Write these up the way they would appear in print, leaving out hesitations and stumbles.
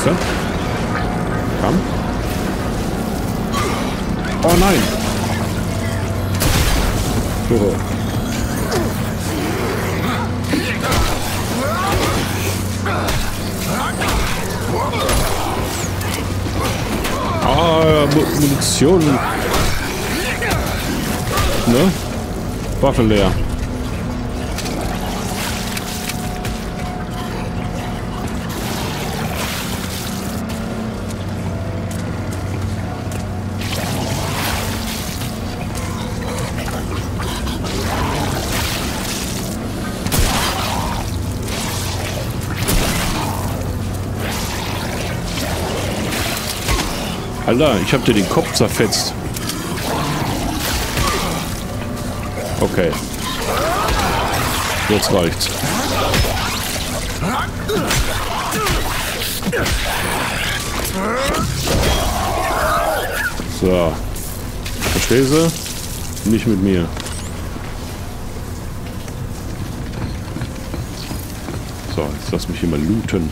Scheiße. Komm. Oh nein. Oh. Ah, Munition. Ne? Waffe leer. Alter, ich hab dir den Kopf zerfetzt. Okay. Jetzt reicht's. So. Verstehst du? Nicht mit mir. So, jetzt lass mich hier mal looten.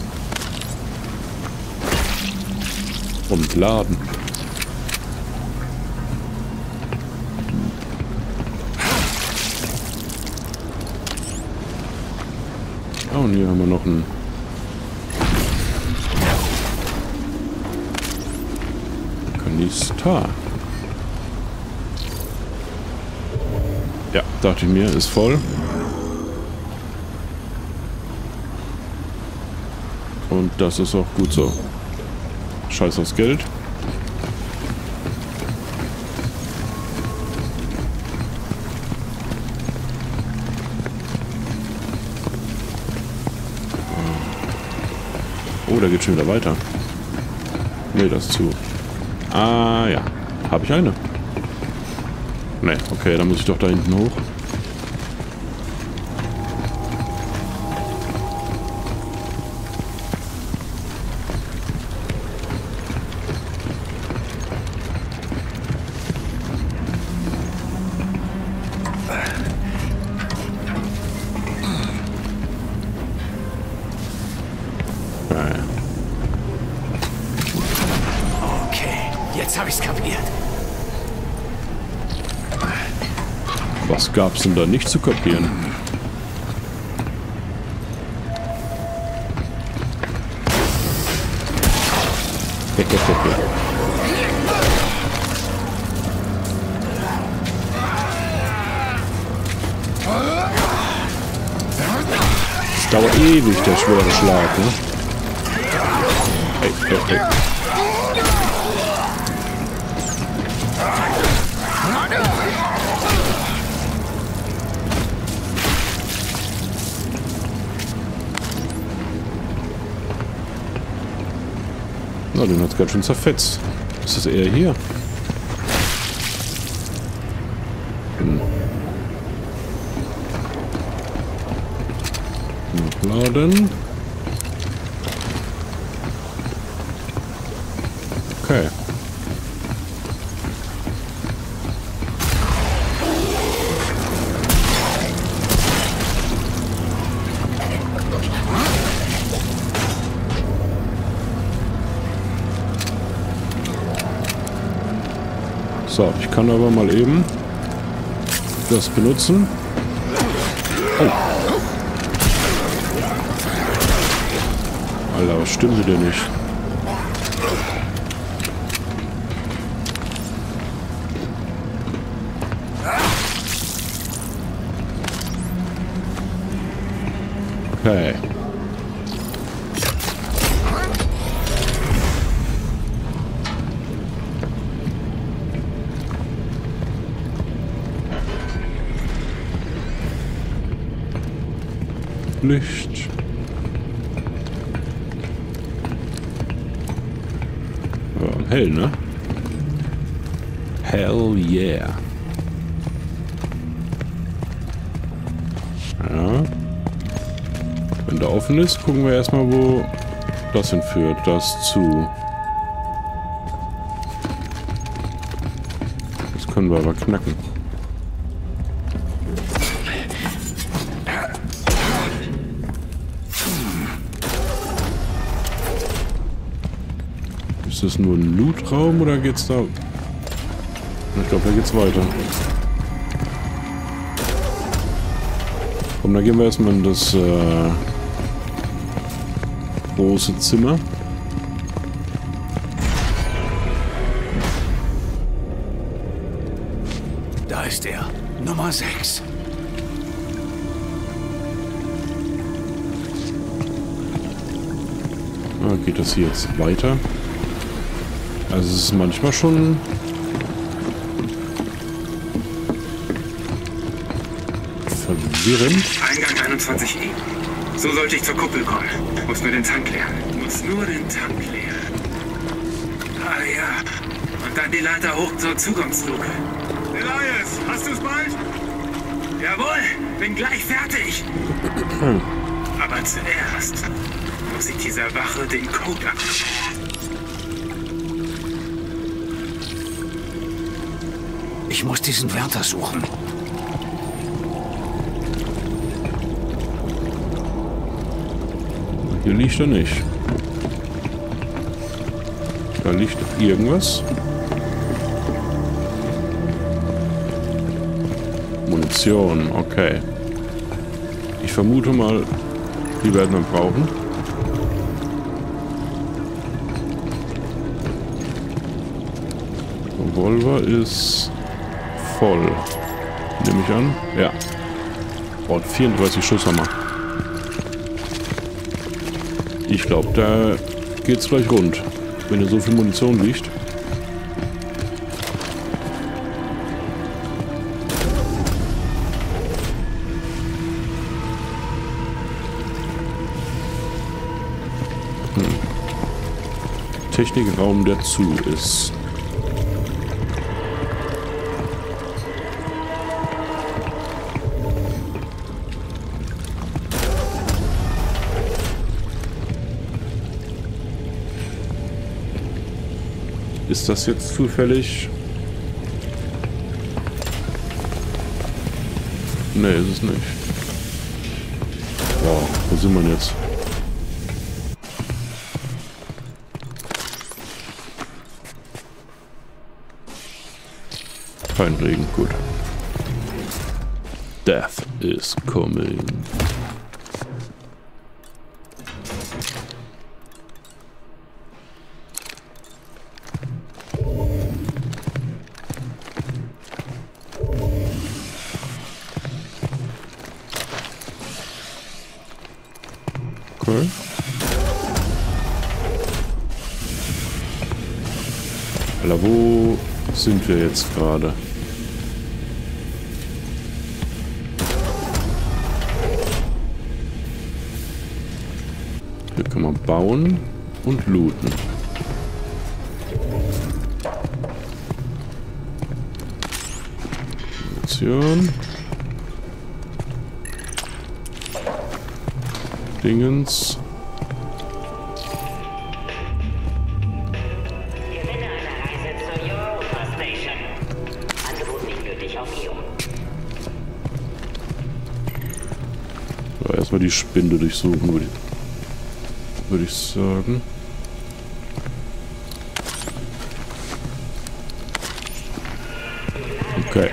Und laden. Oh, und hier haben wir noch einen Kanister. Ja, dachte ich mir, ist voll. Und das ist auch gut so. Scheiß aufs Geld. Oh, da geht schon wieder weiter. Ne, das ist zu. Ah, ja. Habe ich eine? Ne, okay, dann muss ich doch da hinten hoch. Jetzt habe ich's kapiert. Was gab's denn da nicht zu kapieren? Es dauert ewig, der schwere Schlag, ne? Hey, hey, hey. Na, den hat's ganz schön zerfetzt. Ist das eher hier? Nachladen. Okay. So, ich kann aber mal eben das benutzen. Oh. Alter, was stimmt mit dir nicht? Okay. Licht. Ja, hell, ne? Hell yeah. Ja. Wenn der offen ist, gucken wir erstmal, wo das hinführt. Das zu. Das können wir aber knacken. Ist das nur ein Lootraum oder geht's da... Ich glaube, da geht's weiter. Komm, dann gehen wir erstmal in das große Zimmer. Da ist er. Nummer 6. Geht das hier jetzt weiter? Also es ist manchmal schon... verwirrend. Eingang 21i. So sollte ich zur Kuppel kommen. Muss nur den Tank leeren. Ah ja. Und dann die Leiter hoch zur Zugangsluke. Elias, hast du's bald? Jawohl, bin gleich fertig. Aber zuerst muss ich dieser Wache den Code abnehmen. Ich muss diesen Wärter suchen. Hier liegt er nicht. Da liegt irgendwas. Munition, okay. Ich vermute mal, die werden wir brauchen. Revolver ist voll. Nehme ich an. Ja. Und 34 Schuss haben wir. Ich glaube, da geht's gleich rund, wenn hier so viel Munition liegt. Technikraum, der zu ist. Ist das jetzt zufällig? Nee, ist es nicht. Wow, wo sind wir jetzt? Kein Regen, gut. Death is coming. Okay. Alter, wo sind wir jetzt gerade? Hier kann man bauen und looten. Munition. Dingens. Gewinne eine Reise zur Europa Station. Angebot nicht gültig auf Io. So, erstmal die Spinde durchsuchen, würde ich sagen. Okay.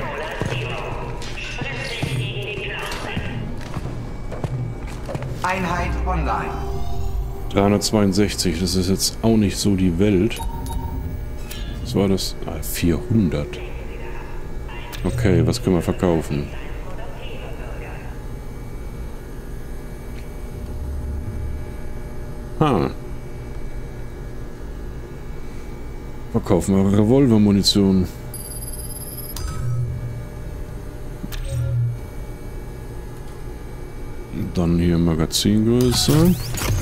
Einheit online. 362, das ist jetzt auch nicht so die Welt. Was war das? 400. Okay, was können wir verkaufen? Verkaufen wir Revolvermunition. Dann hier Magazingröße.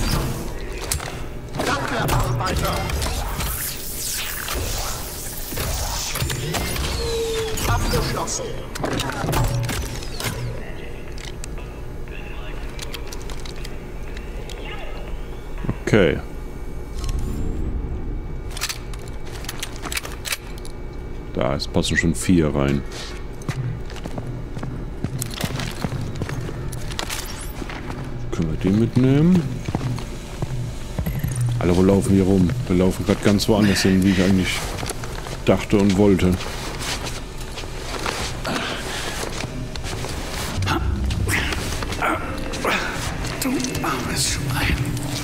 Danke, Arbeiter. Abgeschlossen. Okay. Da, es passen schon 4 rein. Können wir den mitnehmen? Alter, wo laufen wir rum? Wir laufen gerade ganz woanders hin, wie ich eigentlich dachte und wollte. Du armes Schwein.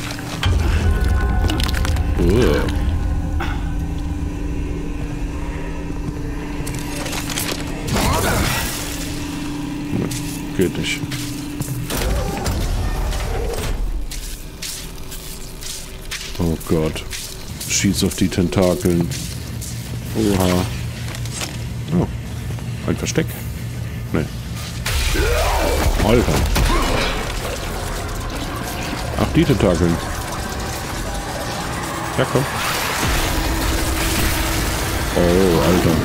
Geht nicht. Oh Gott. Schieß auf die Tentakeln. Oha. Oh. Ein Versteck? Nee. Alter. Ach, die Tentakeln. Ja, komm. Oh, Alter.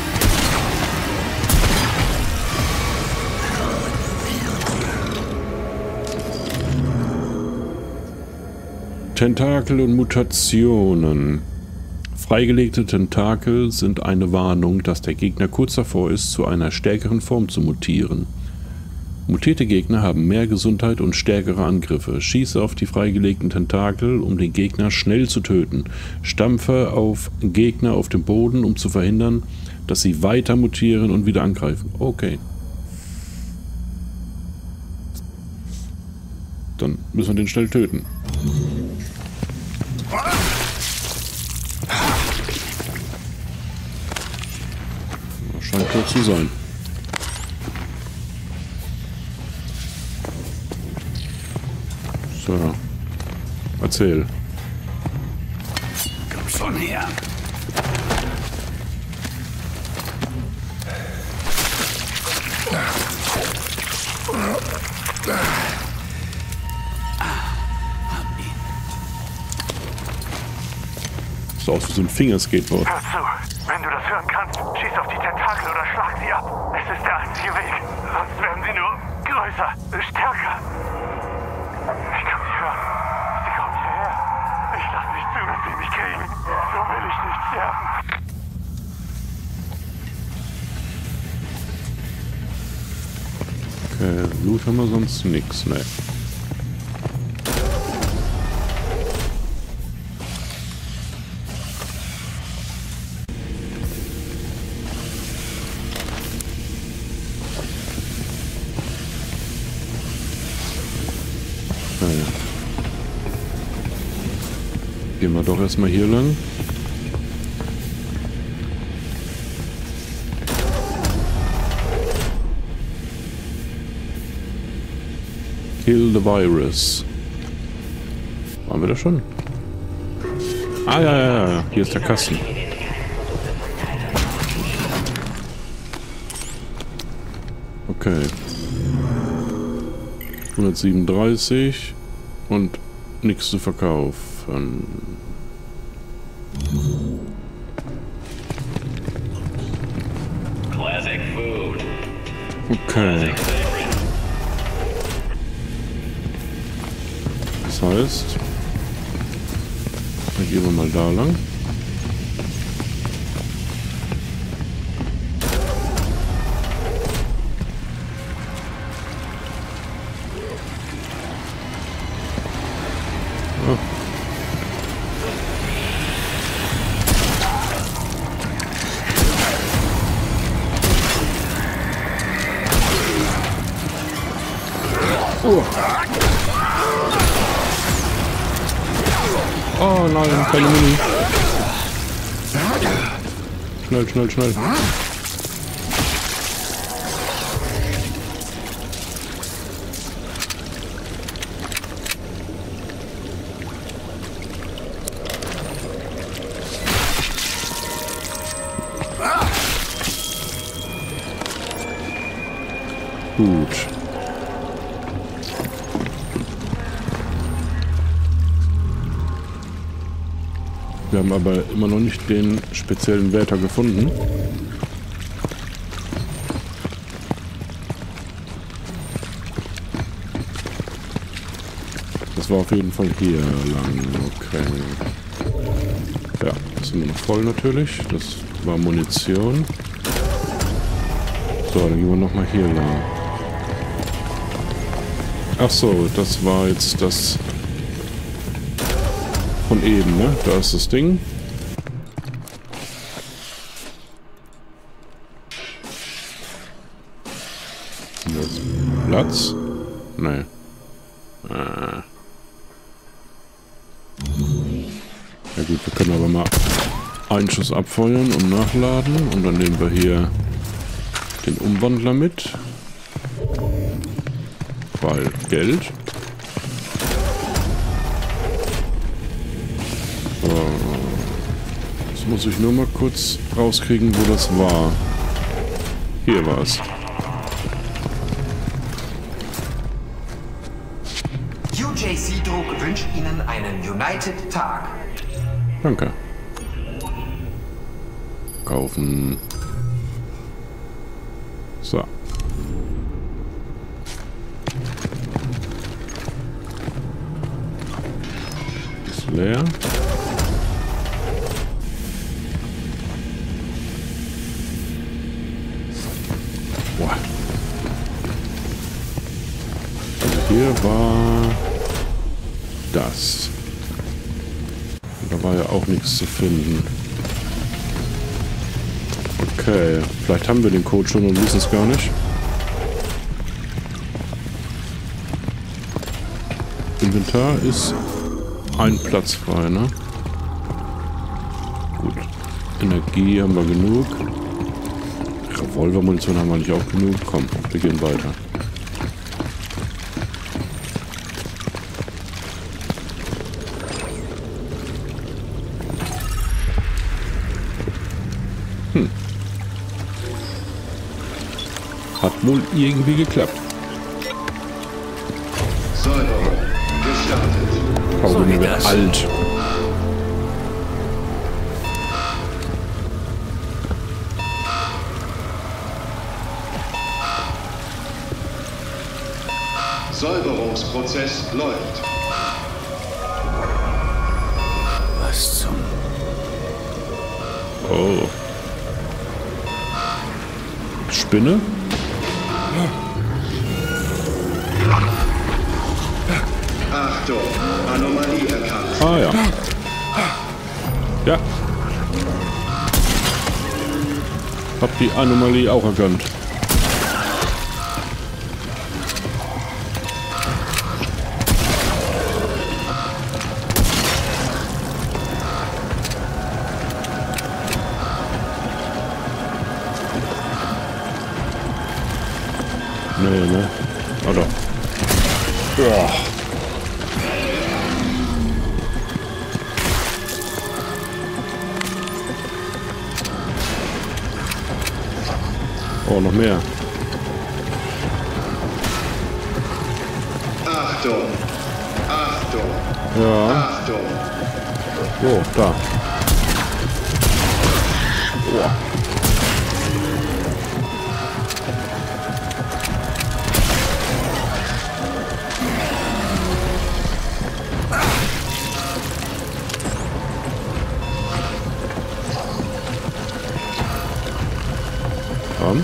Tentakel und Mutationen. Freigelegte Tentakel sind eine Warnung, dass der Gegner kurz davor ist, zu einer stärkeren Form zu mutieren. Mutierte Gegner haben mehr Gesundheit und stärkere Angriffe. Schieße auf die freigelegten Tentakel, um den Gegner schnell zu töten. Stampfe auf Gegner auf dem Boden, um zu verhindern, dass sie weiter mutieren und wieder angreifen. Okay. Dann müssen wir den schnell töten. Scheint tot zu sein. So. Erzähl. Komm schon her. Sieht aus wie so ein Fingerskateboard. Hör zu, wenn du das hören kannst, schieß auf die Tentakel oder schlag sie ab. Es ist der einzige Weg. Sonst werden sie nur größer, stärker. Ich kann sie hören. Sie kommen hierher. Ich lasse nicht zu, dass sie mich kriegen. So will ich nicht sterben. Okay, Loot haben wir sonst nichts, ne. Gehen wir doch erstmal hier lang. Kill the virus. Waren wir da schon? Ah, ja. Hier ist der Kasten. Okay. 137 und nichts zu verkaufen. Classic food. Okay. Das heißt, dann gehen wir mal da lang. Oh nein, keine Muni. Schnell. Gut. Wir haben aber immer noch nicht den speziellen Wärter gefunden. Das war auf jeden Fall hier lang. Okay. Ja, das sind wir noch voll natürlich. Das war Munition. So, dann gehen wir nochmal hier lang. Ach so, das war jetzt das Von eben, ne? Da ist das Ding. Das Platz? Nee. Ja gut, wir können aber mal einen Schuss abfeuern und nachladen. Und dann nehmen wir hier den Umwandler mit. Weil Geld. So. Jetzt muss ich nur mal kurz rauskriegen, wo das war. Hier war es. UJC Druck wünscht Ihnen einen United Tag. Danke. Kaufen. So. Ist leer. Boah. Also hier war das. Da war ja auch nichts zu finden. Okay, vielleicht haben wir den Code schon und wissen es gar nicht. Inventar ist ein Platz frei, ne? Gut. Energie haben wir genug. Revolvermunition haben wir nicht auch genug. Komm, wir gehen weiter. Hat wohl irgendwie geklappt. Säuberung gestartet. Aber mir wird alt. Säuberungsprozess läuft. Was zum... Oh. Spinne? Achtung, Anomalie erkannt. Ah ja. Ja. Hab die Anomalie auch erkannt. Nee, ne? Oder? Ja. Oh, noch mehr. Achtung, Achtung, Ja. Achtung. Oh, da. Oh. Komm.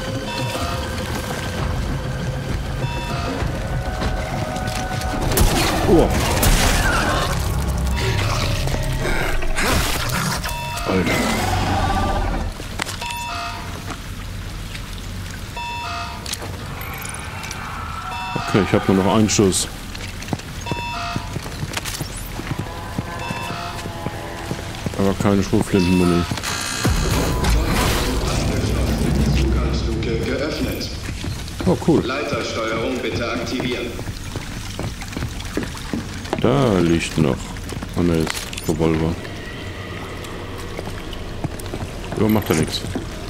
Oh. Alter. Okay, ich habe nur noch einen Schuss. Aber keine Schrotflintenmuni. Zugangsluke geöffnet. Oh, cool. Leitersteuerung bitte aktivieren. Da liegt noch. Oh ne, ist Revolver. Aber macht ja nichts.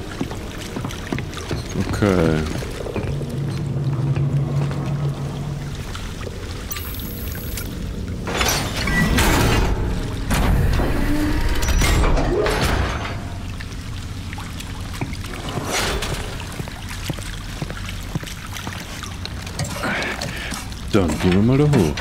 Okay. Dann gehen wir mal da hoch.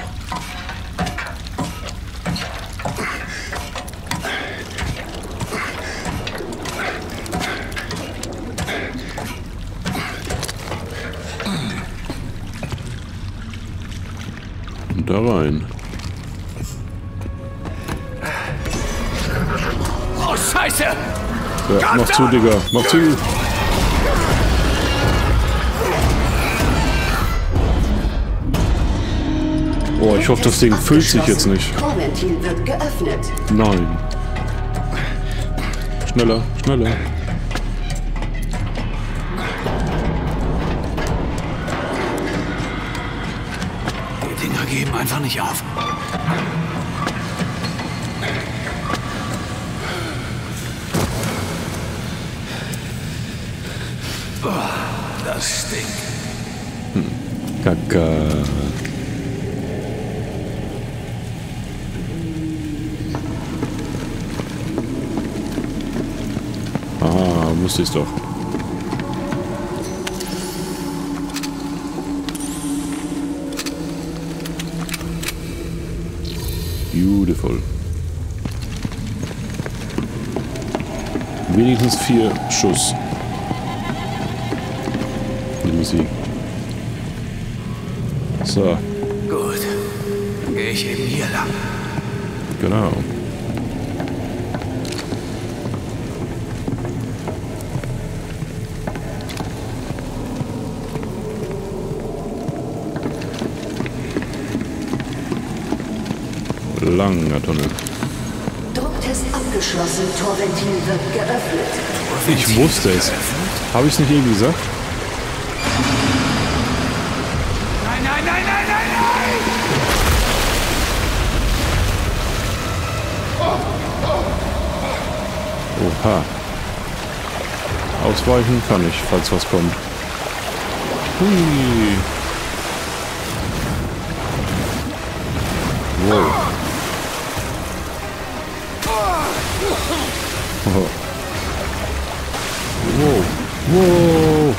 Und da rein. Scheiße! Ja, mach zu, Digga. Mach zu. Oh, ich hoffe, das Ding füllt sich jetzt nicht. Torventil wird geöffnet. Nein. Schneller, schneller. Die Dinger geben einfach nicht auf. Das stinkt. Kacke. Ah, wusste ich's doch. Beautiful. Wenigstens 4 Schuss. Die Musik. So. Gut. Dann gehe ich eben hier lang. Genau. Langer Tunnel. Drucktest abgeschlossen. Torventil wird geöffnet. Ich wusste es. Habe ich es nicht eben gesagt? Nein, nein, nein, nein, nein, nein! Oha. Ausweichen kann ich, falls was kommt. Hui. Wow. Oh. Wow. Wow.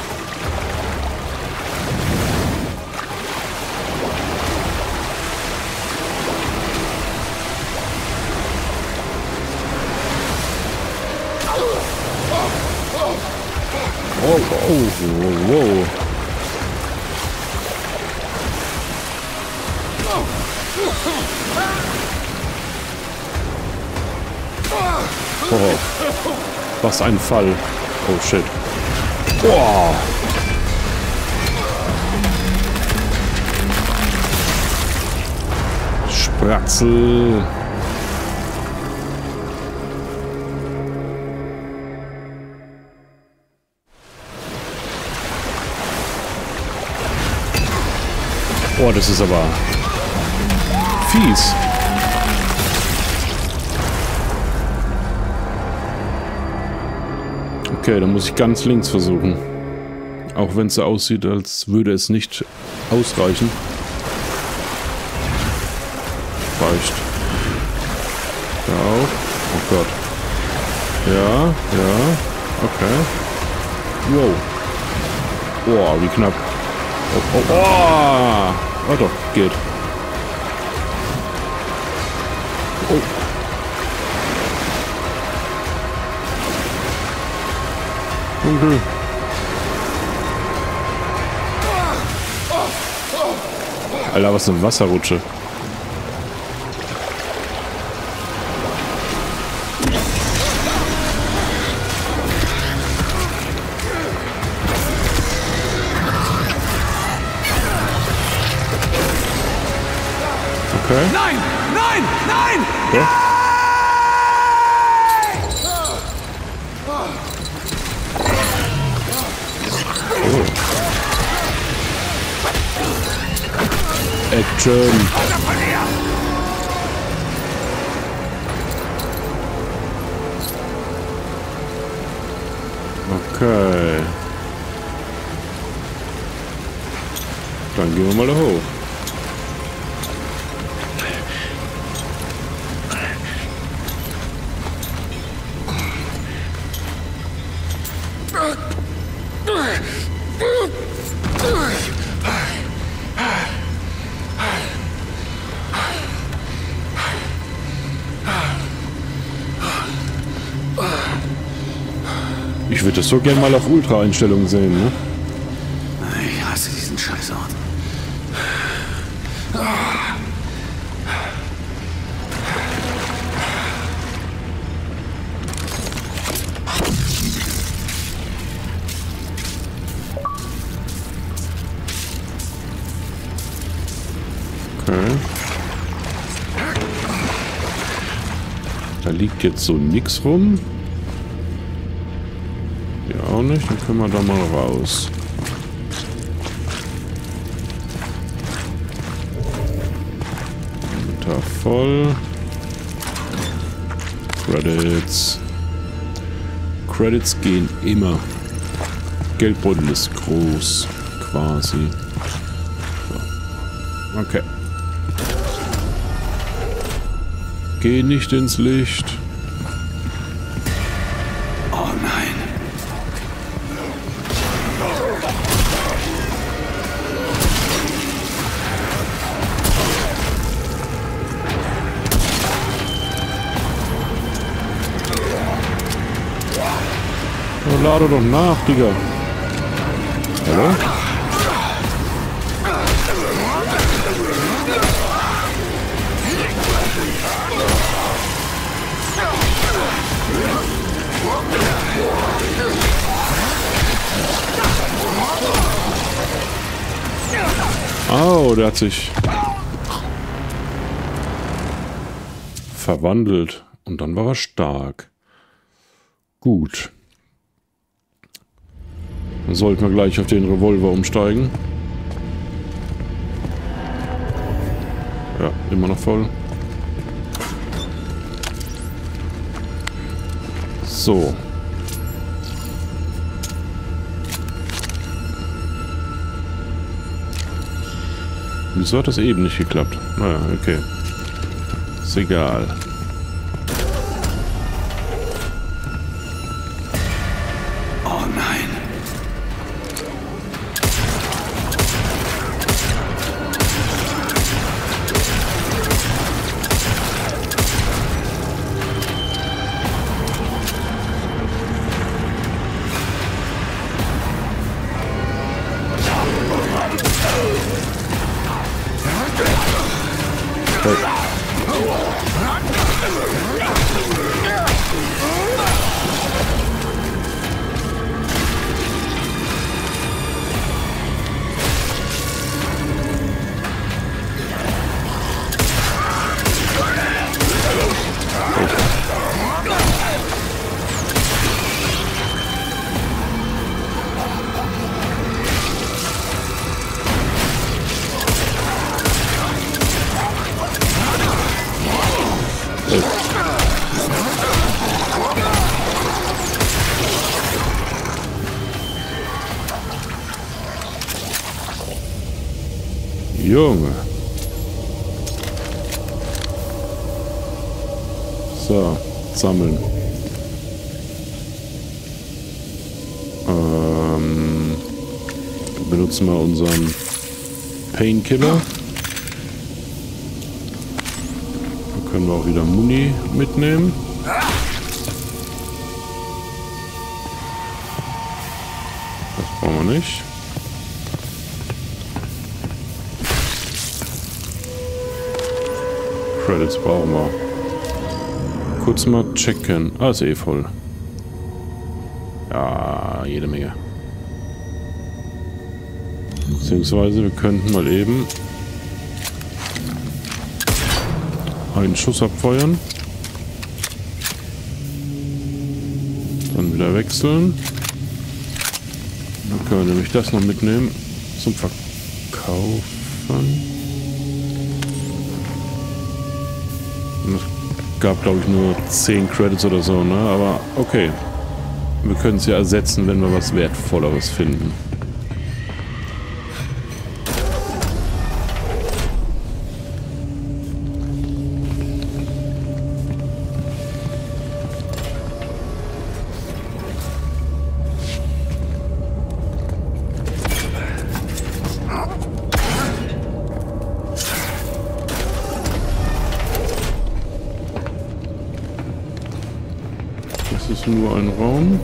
Oh, oh, wow. Oh, was ein Fall. Oh, shit. Oh. Spratzel. Oh, das ist aber fies. Okay, dann muss ich ganz links versuchen. Auch wenn es so aussieht, als würde es nicht ausreichen. Reicht. Ja auch. Oh Gott. Ja, ja. Okay. Wow. Boah, wie knapp. Oh, oh, oh. Oh doch, geht. Oh. Dunkel. Alter, was eine Wasserrutsche. Okay. Nein! Nein! Nein! Ja. Oh. Action. Okay. Dann gehen wir mal da hoch. Ich würde das so gern mal auf Ultra-Einstellungen sehen, ne? Ich hasse diesen Scheißort. Okay. Da liegt jetzt so nix rum. Hier auch nicht. Dann können wir da mal raus. Inventar voll. Credits. Credits gehen immer. Geldbeutel ist groß. Quasi. So. Okay. Geh nicht ins Licht. Oh nein. Oh, lade doch nach, Digga. Hallo? Oh, der hat sich verwandelt. Und dann war er stark. Gut. Dann sollten wir gleich auf den Revolver umsteigen. Ja, immer noch voll. So. Wieso hat das eben nicht geklappt? Naja, okay. Ist egal. Oh nein. Junge. So, sammeln. Benutzen wir unseren Painkiller. Da können wir auch wieder Muni mitnehmen. Das brauchen wir nicht. Credits brauchen wir. Kurz mal checken. Ah, ist eh voll. Ja, jede Menge. Beziehungsweise wir könnten mal eben einen Schuss abfeuern. Dann wieder wechseln. Dann können wir nämlich das noch mitnehmen zum Verkaufen. Es gab, glaube ich, nur 10 Credits oder so, ne? Aber okay. Wir können es ja ersetzen, wenn wir was Wertvolleres finden. Das ist nur ein Raum.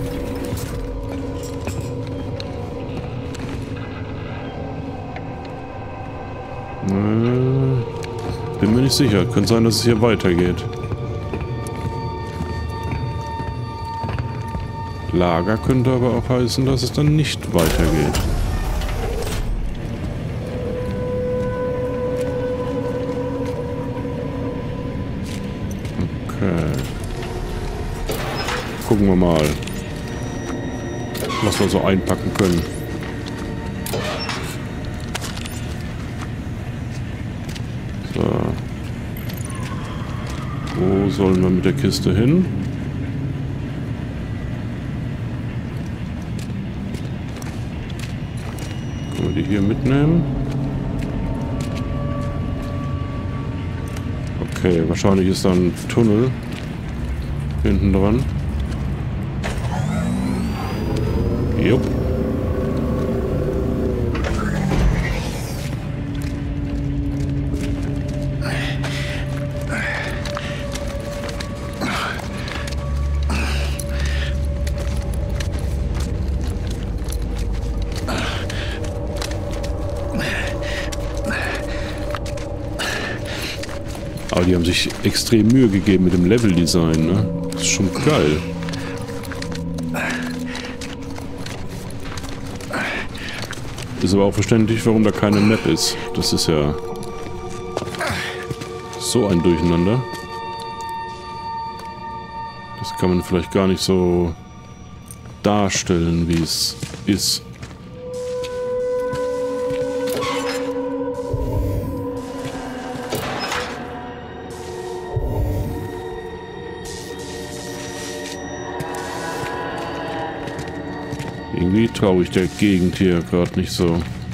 Bin mir nicht sicher. Könnte sein, dass es hier weitergeht. Lager könnte aber auch heißen, dass es dann nicht weitergeht. gucken wir mal, was wir so einpacken können. So. Wo sollen wir mit der Kiste hin? Können wir die hier mitnehmen? Okay, wahrscheinlich ist da ein Tunnel hinten dran. Jupp. Aber die haben sich extrem Mühe gegeben mit dem Leveldesign, ne? Das ist schon geil. Ist aber auch verständlich, warum da keine Map ist. Das ist ja so ein Durcheinander. Das kann man vielleicht gar nicht so darstellen, wie es ist. Irgendwie traue ich der Gegend hier gerade nicht so.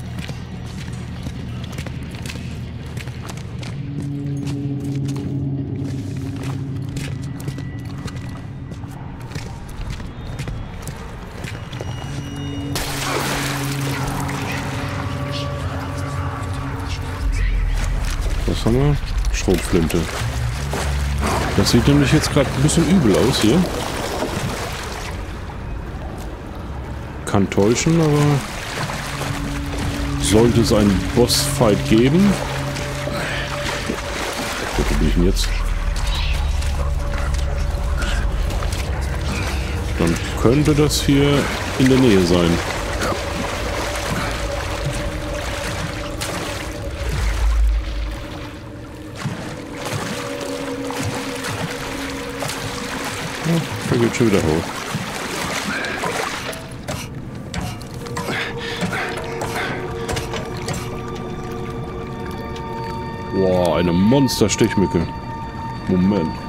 Was haben wir? Schrotflinte. Das sieht nämlich jetzt gerade ein bisschen übel aus hier. Kann täuschen, aber sollte es einen Bossfight geben. Wo bin ich denn jetzt? Dann könnte das hier in der Nähe sein. Ja, da geht schon wieder hoch. Boah, eine Monster-Stichmücke. Moment.